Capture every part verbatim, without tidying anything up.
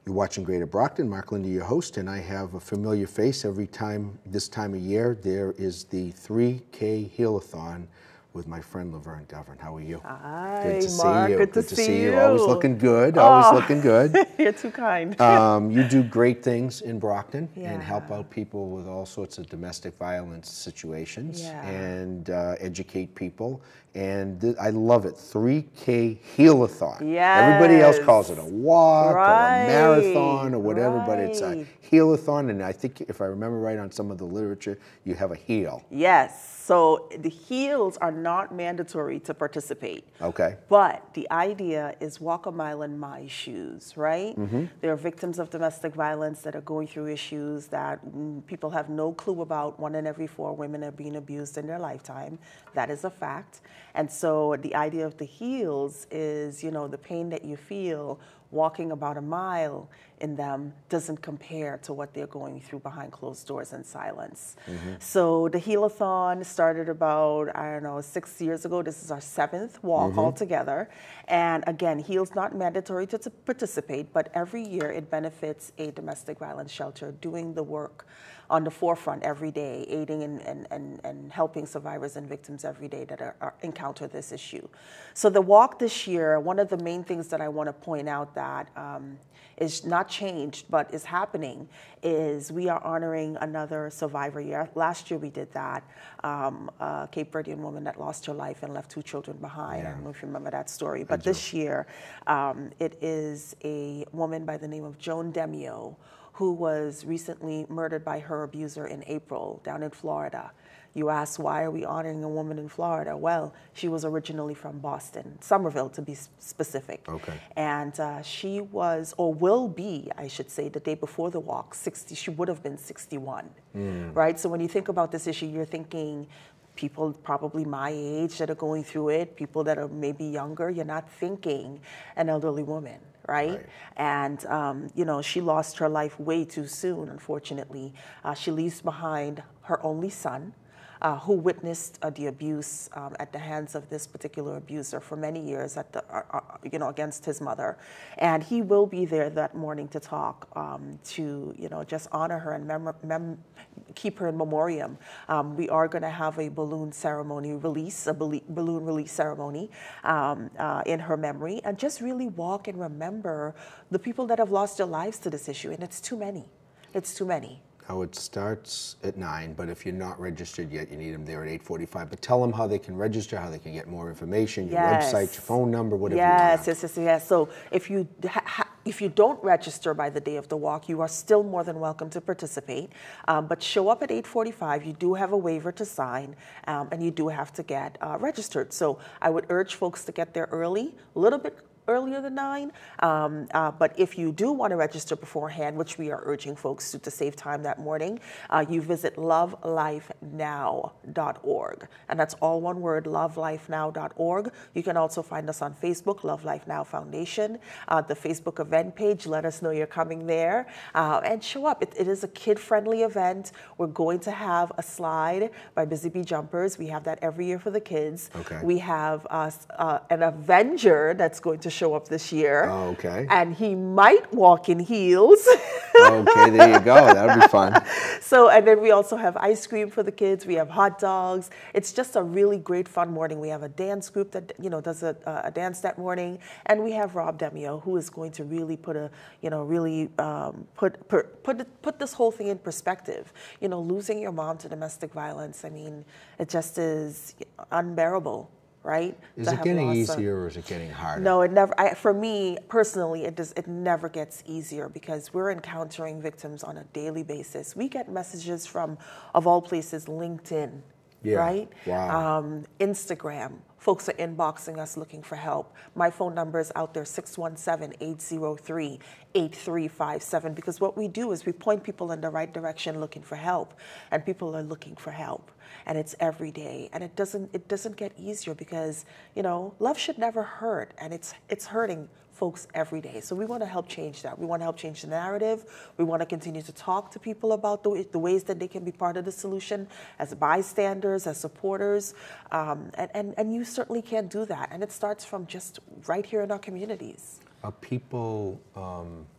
You're watching Greater Brockton. Mark Lindy, your host, and I have a familiar face every time this time of year. There is the three K Heal-a-thon with my friend Laverne Govern. How are you? Hi, good to Mark. see you. Good to good to see, see you. you. Always looking good. Oh, Always looking good. You're too kind. um, you do great things in Brockton yeah. and help out people with all sorts of domestic violence situations yeah. and uh, educate people. And th- I love it. three K Heal-a-thon. Yes. Everybody else calls it a walk right. or a marathon or whatever, right. but it's a Heal-a-thon. And I think if I remember right on some of the literature, you have a heel. Yes. So the heels are not mandatory to participate. Okay. But the idea is walk a mile in my shoes, right? Mm-hmm. There are victims of domestic violence that are going through issues that mm, people have no clue about. One in every four women are being abused in their lifetime. That is a fact. And so the idea of the heels is, you know, the pain that you feel walking about a mile in them doesn't compare to what they're going through behind closed doors in silence. Mm-hmm. So the Heal-a-thon started about, I don't know, six years ago. This is our seventh walk mm-hmm. altogether. And again, HEAL's not mandatory to, to participate, but every year it benefits a domestic violence shelter doing the work on the forefront every day, aiding and, and, and, and helping survivors and victims every day that are, are, encounter this issue. So the walk this year, one of the main things that I want to point out that um, is not changed, but is happening, is we are honoring another survivor year. Last year we did that, um, a Cape Verdean woman that lost her life and left two children behind. Yeah. I don't know if you remember that story, but this year um, it is a woman by the name of Joan Demio, who was recently murdered by her abuser in April down in Florida. You ask, why are we honoring a woman in Florida? Well, she was originally from Boston, Somerville to be specific. Okay. And uh, she was, or will be, I should say, the day before the walk, sixty, she would have been sixty-one, mm. right? So when you think about this issue, you're thinking people probably my age that are going through it, people that are maybe younger, you're not thinking an elderly woman. Right? right? And, um, you know, she lost her life way too soon, unfortunately. Uh, she leaves behind her only son, uh, who witnessed uh, the abuse um, at the hands of this particular abuser for many years, at the, uh, uh, you know, against his mother. And he will be there that morning to talk, um, to, you know, just honor her and mem mem keep her in memoriam. Um, we are going to have a balloon ceremony release, a balloon release ceremony um, uh, in her memory, and just really walk and remember the people that have lost their lives to this issue. And it's too many. It's too many. Now it starts at nine, but if you're not registered yet, you need them there at eight forty-five. But tell them how they can register, how they can get more information, your yes. website, your phone number, whatever yes, you want. Yes, yes, yes. So if you ha if you don't register by the day of the walk, you are still more than welcome to participate. Um, but show up at eight forty-five. You do have a waiver to sign, um, and you do have to get uh, registered. So I would urge folks to get there early, a little bit earlier than nine, um, uh, but if you do want to register beforehand, which we are urging folks to, to save time that morning, uh, you visit love life now dot org, and that's all one word, love life now dot org. You can also find us on Facebook, Love Life Now Foundation, uh, the Facebook event page. Let us know you're coming there, uh, and show up. It, it is a kid-friendly event. We're going to have a slide by Busy Bee Jumpers. We have that every year for the kids. Okay. We have uh, uh, an Avenger that's going to show up this year. Oh, okay. And he might walk in heels. Okay, there you go. That'll be fun. So, and then we also have ice cream for the kids. We have hot dogs. It's just a really great fun morning. We have a dance group that, you know, does a, a dance that morning. And we have Rob Demio, who is going to really put a, you know, really um, put, put, put, put this whole thing in perspective. You know, losing your mom to domestic violence, I mean, it just is unbearable. Right? Is it getting easier or is it getting harder? No, it never. I, for me personally, it does. It never gets easier because we're encountering victims on a daily basis. We get messages from, of all places, LinkedIn, yeah. right? Wow. Um, Instagram. Folks are inboxing us looking for help. My phone number is out there, six one seven, eight zero three, eight three five seven, because what we do is we point people in the right direction looking for help, and people are looking for help. And it's every day, and it doesn't it doesn't get easier because, you know, love should never hurt, and it's it's hurting folks every day. So we want to help change that. We want to help change the narrative. We want to continue to talk to people about the, the ways that they can be part of the solution as bystanders, as supporters, um, and, and, and you certainly can do that. And it starts from just right here in our communities. Are people um,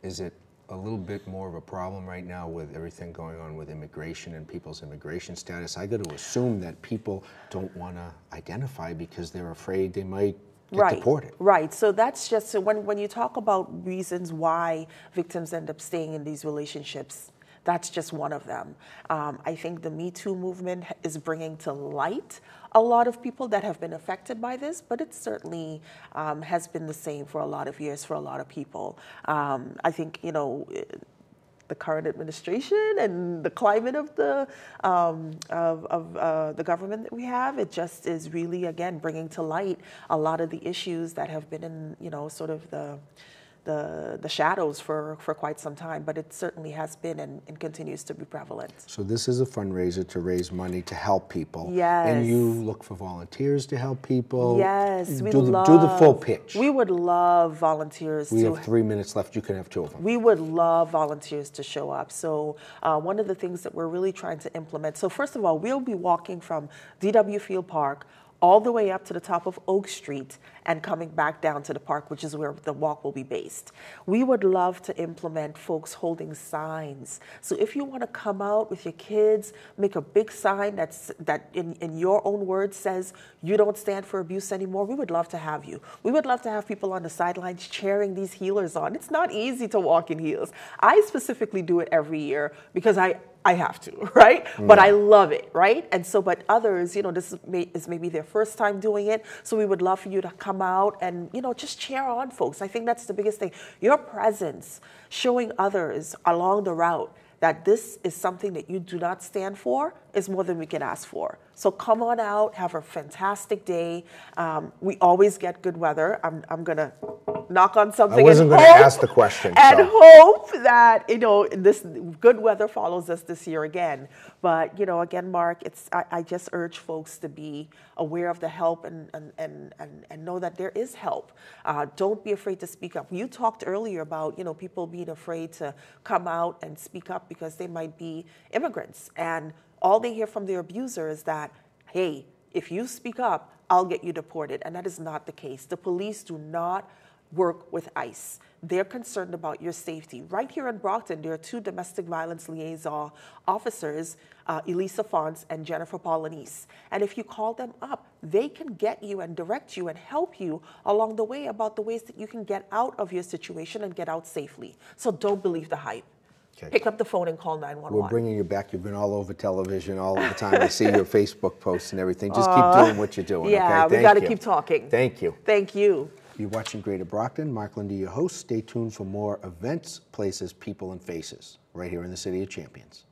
Is it a little bit more of a problem right now with everything going on with immigration and people's immigration status? I got to assume that people don't want to identify because they're afraid they might get right, deported. Right. So that's just so when when you talk about reasons why victims end up staying in these relationships, that's just one of them. Um, I think the Me Too movement is bringing to light a lot of people that have been affected by this, but it certainly um, has been the same for a lot of years for a lot of people. Um, I think, you know, the current administration and the climate of the um, of, of uh, the government that we have, it just is really, again, bringing to light a lot of the issues that have been in, you know, sort of the the the shadows for, for quite some time, but it certainly has been and, and continues to be prevalent. So this is a fundraiser to raise money to help people. Yes. And you look for volunteers to help people. Yes, we do the, love, do the full pitch. We would love volunteers. We to, have three minutes left. You can have two of them. We would love volunteers to show up. So uh, one of the things that we're really trying to implement, so first of all, we'll be walking from D W Field Park all the way up to the top of Oak Street and coming back down to the park, which is where the walk will be based. We would love to implement folks holding signs. So if you want to come out with your kids, make a big sign that's, that in, in your own words says, you don't stand for abuse anymore, we would love to have you. We would love to have people on the sidelines cheering these heelers on. It's not easy to walk in heels. I specifically do it every year because I, I have to, right? Yeah. But I love it, right? And so, but others, you know, this is, may, is maybe their first time doing it. So we would love for you to come out and, you know, just cheer on folks. I think that's the biggest thing. Your presence, showing others along the route that this is something that you do not stand for is more than we can ask for. So come on out, have a fantastic day. Um, we always get good weather. I'm, I'm gonna knock on something. I wasn't going to ask the question. And so. hope that, you know, this good weather follows us this year again. But, you know, again, Mark, it's I, I just urge folks to be aware of the help and, and, and, and, and know that there is help. Uh, don't be afraid to speak up. You talked earlier about, you know, people being afraid to come out and speak up because they might be immigrants. And all they hear from their abuser is that, hey, if you speak up, I'll get you deported. And that is not the case. The police do not work with ICE. They're concerned about your safety. Right here in Brockton, there are two domestic violence liaison officers, uh, Elisa Fons and Jennifer Polanese. And if you call them up, they can get you and direct you and help you along the way about the ways that you can get out of your situation and get out safely. So don't believe the hype. Okay. Pick up the phone and call nine one one. We're bringing you back. You've been all over television all the time. I see your Facebook posts and everything. Just uh, keep doing what you're doing. Yeah, okay? we got to keep talking. Thank you. Thank you. You're watching Greater Brockton. Mark Lindy, your host. Stay tuned for more events, places, people, and faces right here in the City of Champions.